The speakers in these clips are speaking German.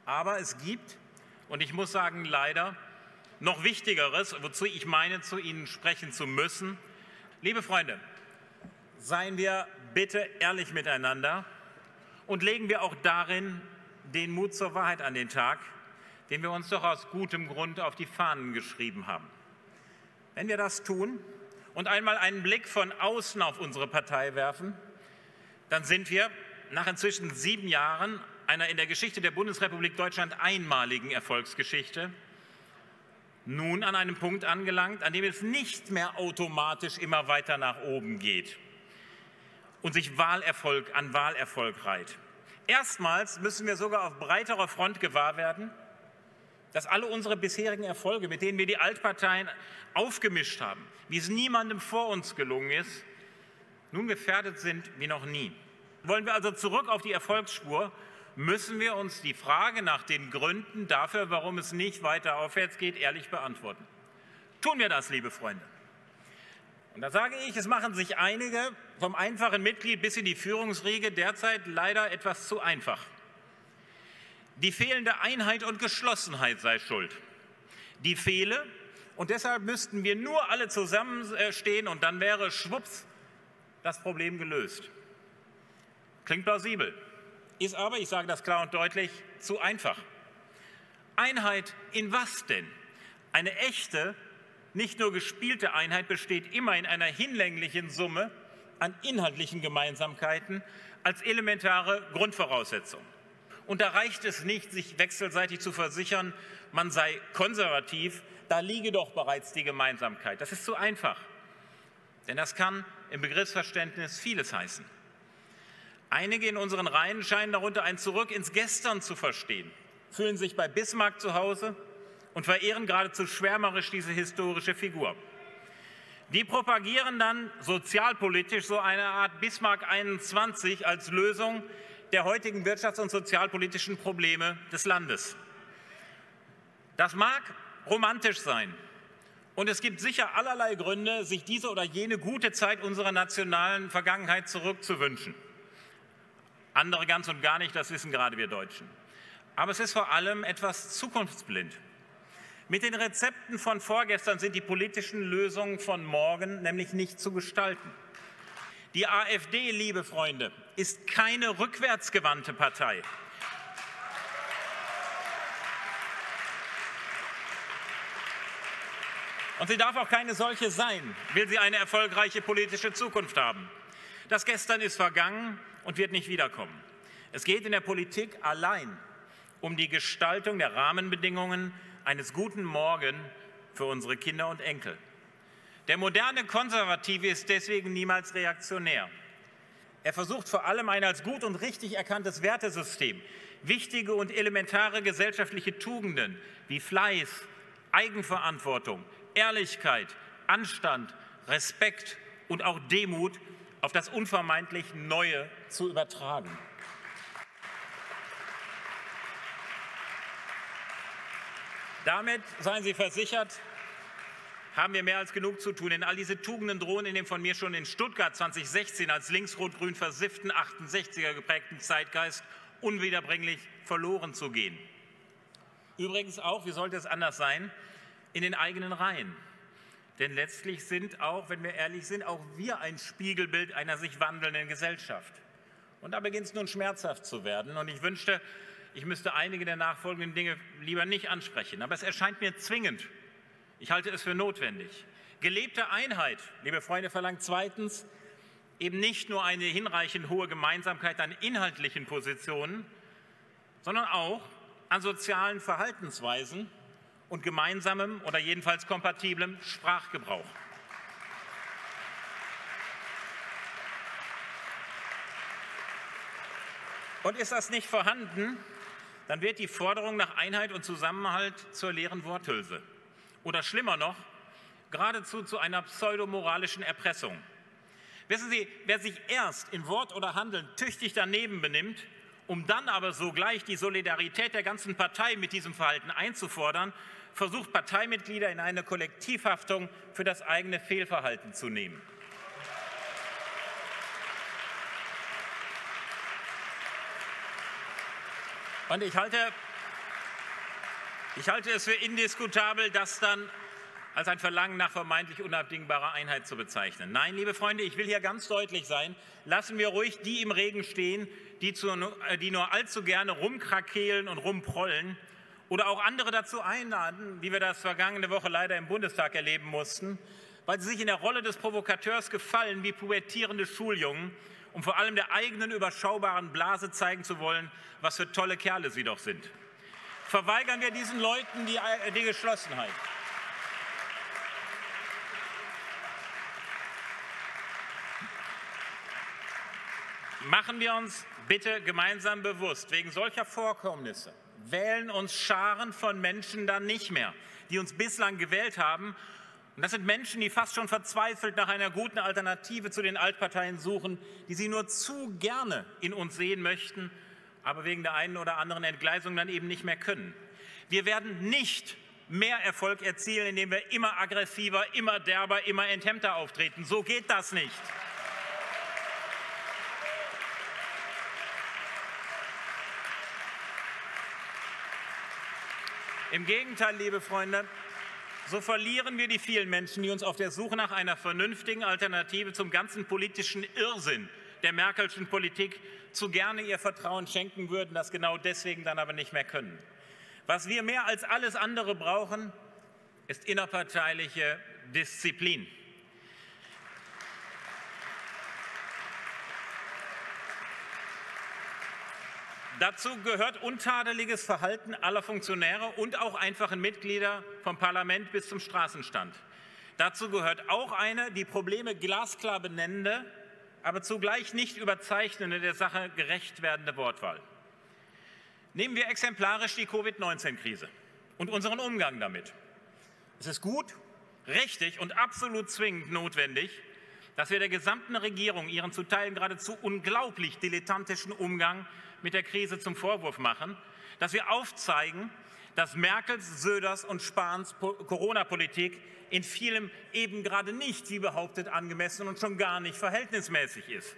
Aber es gibt, und ich muss sagen leider, noch Wichtigeres, wozu ich meine, zu Ihnen sprechen zu müssen. Liebe Freunde, seien wir bitte ehrlich miteinander und legen wir auch darin den Mut zur Wahrheit an den Tag, den wir uns doch aus gutem Grund auf die Fahnen geschrieben haben. Wenn wir das tun und einmal einen Blick von außen auf unsere Partei werfen, dann sind wir nach inzwischen 7 Jahren einer in der Geschichte der Bundesrepublik Deutschland einmaligen Erfolgsgeschichte nun an einem Punkt angelangt, an dem es nicht mehr automatisch immer weiter nach oben geht und sich Wahlerfolg an Wahlerfolg reiht. Erstmals müssen wir sogar auf breiterer Front gewahr werden, dass alle unsere bisherigen Erfolge, mit denen wir die Altparteien aufgemischt haben, wie es niemandem vor uns gelungen ist, nun gefährdet sind wie noch nie. Wollen wir also zurück auf die Erfolgsspur, müssen wir uns die Frage nach den Gründen dafür, warum es nicht weiter aufwärts geht, ehrlich beantworten. Tun wir das, liebe Freunde. Und da sage ich, es machen sich einige, vom einfachen Mitglied bis in die Führungsriege, derzeit leider etwas zu einfach. Die fehlende Einheit und Geschlossenheit sei schuld. Die fehle, und deshalb müssten wir nur alle zusammenstehen und dann wäre schwupps das Problem gelöst. Klingt plausibel, ist aber, ich sage das klar und deutlich, zu einfach. Einheit in was denn? Eine echte, nicht nur gespielte Einheit besteht immer in einer hinlänglichen Summe an inhaltlichen Gemeinsamkeiten als elementare Grundvoraussetzung. Und da reicht es nicht, sich wechselseitig zu versichern, man sei konservativ, da liege doch bereits die Gemeinsamkeit. Das ist zu einfach, denn das kann im Begriffsverständnis vieles heißen. Einige in unseren Reihen scheinen darunter ein Zurück ins Gestern zu verstehen, fühlen sich bei Bismarck zu Hause und verehren geradezu schwärmerisch diese historische Figur. Die propagieren dann sozialpolitisch so eine Art Bismarck 21 als Lösung der heutigen wirtschafts- und sozialpolitischen Probleme des Landes. Das mag romantisch sein und es gibt sicher allerlei Gründe, sich diese oder jene gute Zeit unserer nationalen Vergangenheit zurückzuwünschen. Andere ganz und gar nicht, das wissen gerade wir Deutschen. Aber es ist vor allem etwas zukunftsblind. Mit den Rezepten von vorgestern sind die politischen Lösungen von morgen nämlich nicht zu gestalten. Die AfD, liebe Freunde, ist keine rückwärtsgewandte Partei. Und sie darf auch keine solche sein, will sie eine erfolgreiche politische Zukunft haben. Das Gestern ist vergangen und wird nicht wiederkommen. Es geht in der Politik allein um die Gestaltung der Rahmenbedingungen eines guten Morgen für unsere Kinder und Enkel. Der moderne Konservative ist deswegen niemals reaktionär. Er versucht vor allem ein als gut und richtig erkanntes Wertesystem, wichtige und elementare gesellschaftliche Tugenden wie Fleiß, Eigenverantwortung, Ehrlichkeit, Anstand, Respekt und auch Demut auf das unvermeidlich Neue zu übertragen. Damit, seien Sie versichert, haben wir mehr als genug zu tun, denn all diese Tugenden drohen in dem von mir schon in Stuttgart 2016 als links-rot-grün versifften 68er geprägten Zeitgeist unwiederbringlich verloren zu gehen. Übrigens auch, wie sollte es anders sein, in den eigenen Reihen. Denn letztlich sind auch, wenn wir ehrlich sind, auch wir ein Spiegelbild einer sich wandelnden Gesellschaft. Und da beginnt es nun schmerzhaft zu werden. Und ich wünschte, ich müsste einige der nachfolgenden Dinge lieber nicht ansprechen. Aber es erscheint mir zwingend. Ich halte es für notwendig. Gelebte Einheit, liebe Freunde, verlangt zweitens eben nicht nur eine hinreichend hohe Gemeinsamkeit an inhaltlichen Positionen, sondern auch an sozialen Verhaltensweisen und gemeinsamem oder jedenfalls kompatiblem Sprachgebrauch. Und ist das nicht vorhanden, dann wird die Forderung nach Einheit und Zusammenhalt zur leeren Worthülse. Oder schlimmer noch, geradezu zu einer pseudomoralischen Erpressung. Wissen Sie, wer sich erst in Wort oder Handeln tüchtig daneben benimmt, um dann aber sogleich die Solidarität der ganzen Partei mit diesem Verhalten einzufordern, versucht Parteimitglieder in eine Kollektivhaftung für das eigene Fehlverhalten zu nehmen. Und ich halte Ich halte es für indiskutabel, das dann als ein Verlangen nach vermeintlich unabdingbarer Einheit zu bezeichnen. Nein, liebe Freunde, ich will hier ganz deutlich sein, lassen wir ruhig die im Regen stehen, die nur allzu gerne rumkrakeelen und rumprollen oder auch andere dazu einladen, wie wir das vergangene Woche leider im Bundestag erleben mussten, weil sie sich in der Rolle des Provokateurs gefallen wie pubertierende Schuljungen, um vor allem der eigenen überschaubaren Blase zeigen zu wollen, was für tolle Kerle sie doch sind. Verweigern wir diesen Leuten die Geschlossenheit. Machen wir uns bitte gemeinsam bewusst, wegen solcher Vorkommnisse wählen uns Scharen von Menschen dann nicht mehr, die uns bislang gewählt haben. Und das sind Menschen, die fast schon verzweifelt nach einer guten Alternative zu den Altparteien suchen, die sie nur zu gerne in uns sehen möchten, aber wegen der einen oder anderen Entgleisung dann eben nicht mehr können. Wir werden nicht mehr Erfolg erzielen, indem wir immer aggressiver, immer derber, immer enthemmter auftreten. So geht das nicht. Im Gegenteil, liebe Freunde, so verlieren wir die vielen Menschen, die uns auf der Suche nach einer vernünftigen Alternative zum ganzen politischen Irrsinn der Merkelschen Politik zu gerne ihr Vertrauen schenken würden, das genau deswegen dann aber nicht mehr können. Was wir mehr als alles andere brauchen, ist innerparteiliche Disziplin. Dazu gehört untadeliges Verhalten aller Funktionäre und auch einfachen Mitglieder vom Parlament bis zum Straßenstand. Dazu gehört auch eine die Probleme glasklar benennende, aber zugleich nicht überzeichnende, der Sache gerecht werdende Wortwahl. Nehmen wir exemplarisch die Covid-19-Krise und unseren Umgang damit. Es ist gut, richtig und absolut zwingend notwendig, dass wir der gesamten Regierung ihren zu Teilen geradezu unglaublich dilettantischen Umgang mit der Krise zum Vorwurf machen, dass wir aufzeigen, dass Merkels, Söders und Spahns Corona-Politik in vielem eben gerade nicht, wie behauptet, angemessen und schon gar nicht verhältnismäßig ist.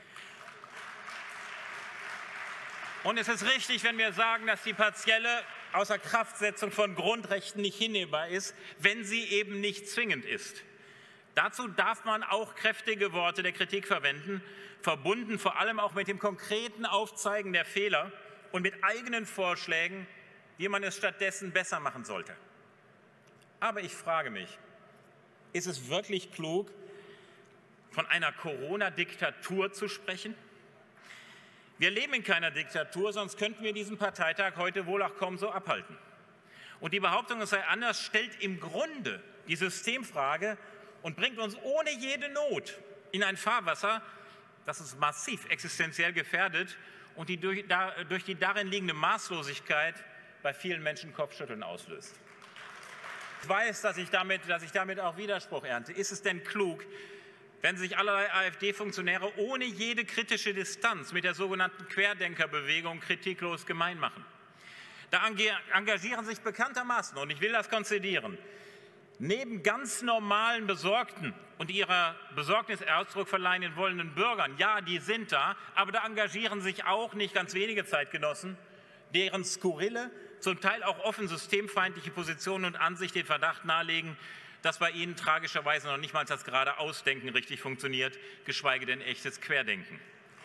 Und es ist richtig, wenn wir sagen, dass die partielle Außerkraftsetzung von Grundrechten nicht hinnehmbar ist, wenn sie eben nicht zwingend ist. Dazu darf man auch kräftige Worte der Kritik verwenden, verbunden vor allem auch mit dem konkreten Aufzeigen der Fehler und mit eigenen Vorschlägen, wie man es stattdessen besser machen sollte. Aber ich frage mich, ist es wirklich klug, von einer Corona-Diktatur zu sprechen? Wir leben in keiner Diktatur, sonst könnten wir diesen Parteitag heute wohl auch kaum so abhalten. Und die Behauptung, es sei anders, stellt im Grunde die Systemfrage und bringt uns ohne jede Not in ein Fahrwasser, das uns massiv existenziell gefährdet und die durch die darin liegende Maßlosigkeit bei vielen Menschen Kopfschütteln auslöst. Ich weiß, dass ich damit auch Widerspruch ernte. Ist es denn klug, wenn sich allerlei AfD-Funktionäre ohne jede kritische Distanz mit der sogenannten Querdenkerbewegung kritiklos gemein machen? Da engagieren sich bekanntermaßen, und ich will das konzidieren, neben ganz normalen Besorgten und ihrer Besorgnis Ausdruck verleihen wollenden Bürgern, ja, die sind da, aber da engagieren sich auch nicht ganz wenige Zeitgenossen, deren skurrile, zum Teil auch offen systemfeindliche Positionen und Ansicht den Verdacht nahelegen, dass bei ihnen tragischerweise noch nicht mal das gerade Ausdenken richtig funktioniert, geschweige denn echtes Querdenken.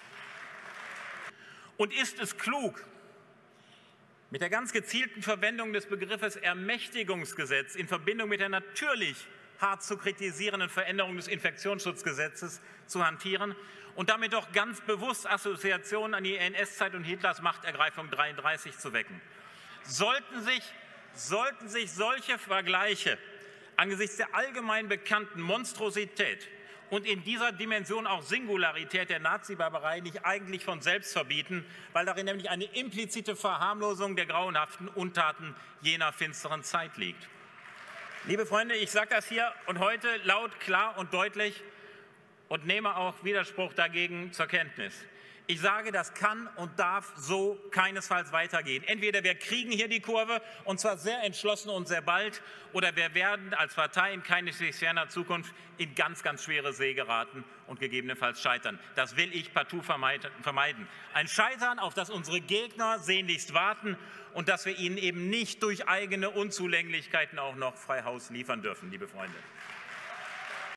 Und ist es klug, mit der ganz gezielten Verwendung des Begriffes Ermächtigungsgesetz in Verbindung mit der natürlich hart zu kritisierenden Veränderung des Infektionsschutzgesetzes zu hantieren und damit doch ganz bewusst Assoziationen an die NS-Zeit und Hitlers Machtergreifung 1933 zu wecken? Sollten sich solche Vergleiche angesichts der allgemein bekannten Monstrosität und in dieser Dimension auch Singularität der Nazi-Barbarei nicht eigentlich von selbst verbieten, weil darin nämlich eine implizite Verharmlosung der grauenhaften Untaten jener finsteren Zeit liegt. Liebe Freunde, ich sage das hier und heute laut, klar und deutlich und nehme auch Widerspruch dagegen zur Kenntnis. Ich sage, das kann und darf so keinesfalls weitergehen. Entweder wir kriegen hier die Kurve, und zwar sehr entschlossen und sehr bald, oder wir werden als Partei in keineswegs ferner Zukunft in ganz, ganz schwere See geraten und gegebenenfalls scheitern. Das will ich partout vermeiden. Ein Scheitern, auf das unsere Gegner sehnlichst warten und das wir ihnen eben nicht durch eigene Unzulänglichkeiten auch noch frei Haus liefern dürfen, liebe Freunde.